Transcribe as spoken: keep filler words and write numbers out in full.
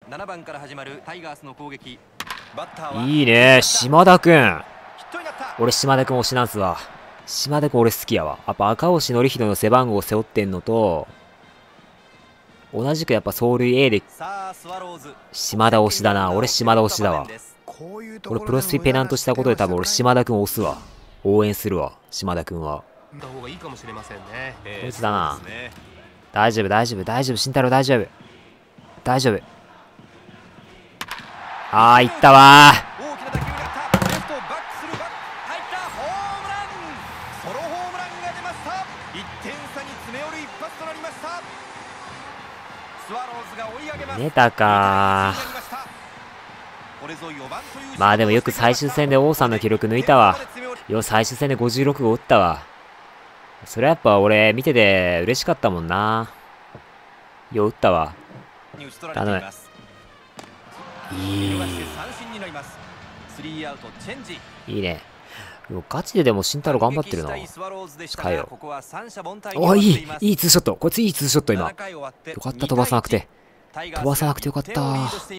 ななばんから始まるタイガースの攻撃。バッターいいね、島田くん。 ヒットになった。 俺島田くん推しなんすわ。島田くん俺好きやわ。やっぱ赤星憲弘の背番号を背負ってんのと、同じくやっぱ走塁 A でさあスワローズ島田推しだな。俺島田推しだわ。俺プロスピペナントしたことで多分俺島田くん推すわ。応援するわ、島田くんは。 た方がいいかもしれませんね。 こいつだな。大丈夫大丈夫大丈夫、慎太郎大丈夫大丈夫。あーいったわー。 大きな打球があった。レフトバックするバック入ったホームラン。ソロホームランが出ました。いってん差に詰め寄る一発となりました。スワローズが追い上げます。 出たかー。まあでもよく最終戦で王さんの記録抜いたわ。よ最終戦でごじゅうろく号打ったわ。それやっぱ俺見てて嬉しかったもんな。よ打ったわ。頼む。いいいいね。でもガチででも慎太郎頑張ってるな。近いよ。おいいいいツーショット。こいついいツーショット今。よかった飛ばさなくて。飛ばさなくてよかった。